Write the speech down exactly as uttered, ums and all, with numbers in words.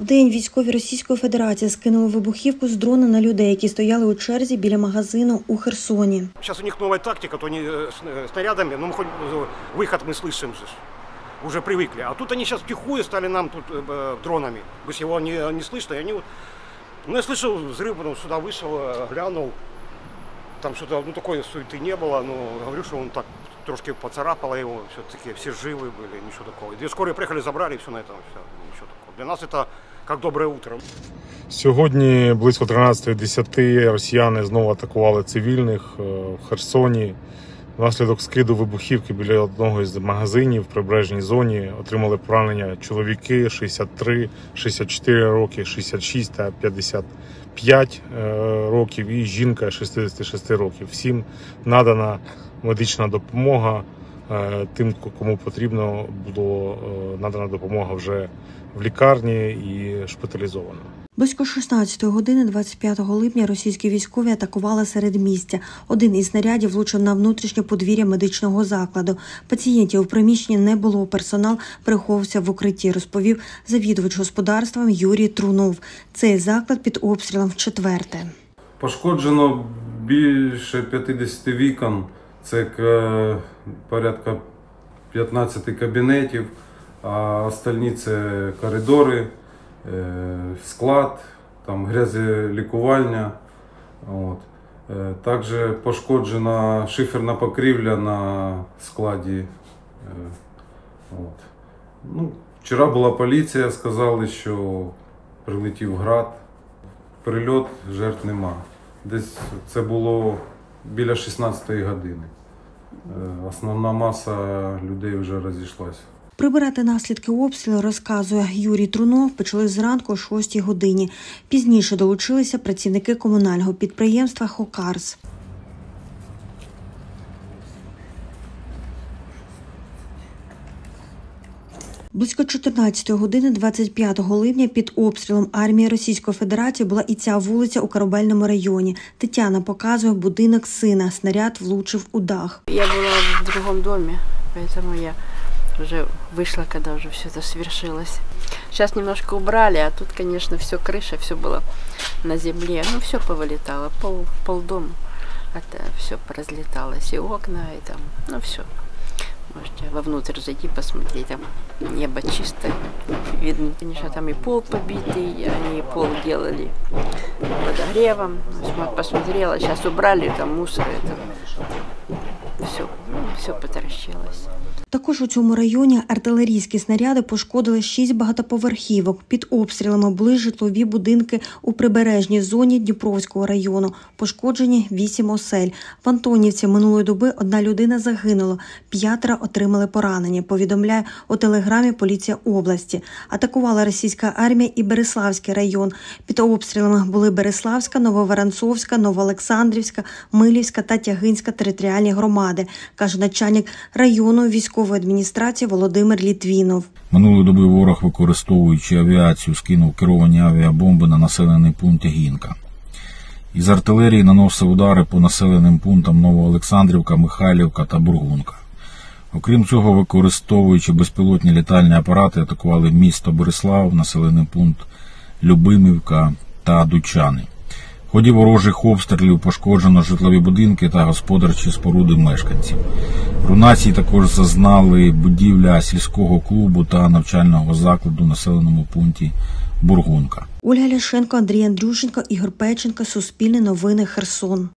Вдень військові Російської Федерації скинули вибухівку з дрона на людей, які стояли у черзі біля магазину у Херсоні. Зараз у них нова тактика, то вони снарядами, ну, хоч вихід ми слышим, вже привикли. А тут вони зараз втихую стали нам тут дронами, бо його не, не слышно, і вони... Ну, я слышал взрыв, потом сюда вышел, глянул, там что-то, ну, такой суеты не было, но говорю, что он так трошки поцарапало его, все-таки все живы были, ничего такого. Две скорые приехали, забрали, все на этом, все, ничего такого. Для нас это как доброе утро. Сьогодні близько тринадцятої десяти росіяни знову атакували цивільних в Херсоні. Внаслідок скиду вибухівки біля одного із магазинів в прибережній зоні отримали поранення чоловіки шістдесят три, шістдесят чотири роки, шістдесят шість та п'ятдесят п'ять років і жінка шістдесят шість років. Всім надана медична допомога. Тим, кому потрібно, було надана допомога вже в лікарні і шпиталізовано. Близько шістнадцятої години двадцять п'ятого липня російські військові атакували середмістя. Один із снарядів влучив на внутрішнє подвір'я медичного закладу. Пацієнтів у приміщенні не було, персонал переховувався в укритті, розповів завідувач господарством Юрій Трунов. Цей заклад під обстрілом вчетверте. Пошкоджено більше п'ятдесят вікон, це порядка п'ятнадцять кабінетів, а остальні це коридори, склад, там грязелікування. От. Також пошкоджена шиферна покрівля на складі. От. Ну, вчора була поліція, сказали, що прилетів град. Прильот, жертв нема. Десь це було біля шістнадцятої години. Основна маса людей вже розійшлася. Прибирати наслідки обстрілу, розказує Юрій Трунов, почали зранку о шостій годині. Пізніше долучилися працівники комунального підприємства «Хокарс». Близько чотирнадцятої години двадцять п'ятого липня під обстрілом армії Російської Федерації була і ця вулиця у Корабельному районі. Тетяна показує будинок сина. Снаряд влучив у дах. Я була в другому домі, тому я уже вышла, когда уже все это свершилось. Сейчас немножко убрали, а тут, конечно, все крыша, все было на земле. Ну, все повылетало, пол, полдома, это все поразлеталось, и окна, и там, ну, все. Можете вовнутрь зайти, посмотреть, там небо чистое. Видно, конечно, там и пол побитый, они пол делали подогревом. Посмотрела, сейчас убрали, там мусор, это все, все потрощилось. Також у цьому районі артилерійські снаряди пошкодили шість багатоповерхівок. Під обстрілами були житлові будинки у прибережній зоні Дніпровського району. Пошкоджені вісім осель. В Антонівці минулої доби одна людина загинула, п'ятеро отримали поранення, повідомляє у телеграмі поліція області. Атакувала російська армія і Береславський район. Під обстрілами були Береславська, Нововоронцовська, Новоолександрівська, Милівська та Тягинська територіальні громади, каже начальник району військової адміністрації Володимир Літвінов. Минулої доби ворог, використовуючи авіацію, скинув керовані авіабомби на населений пункт Тягинка. Із артилерії наносив удари по населеним пунктам Новоолександрівка, Михайлівка та Бургунка. Окрім цього, використовуючи безпілотні літальні апарати, атакували місто Береслав, населений пункт Любимівка та Дучани. В ході ворожих обстрілів пошкоджено житлові будинки та господарчі споруди мешканців. Руйнації також зазнали будівля сільського клубу та навчального закладу в населеному пункті Бургунка. Ольга Ляшенко, Андрій Андрющенко, Ігор Печенко, Суспільне новини, Херсон.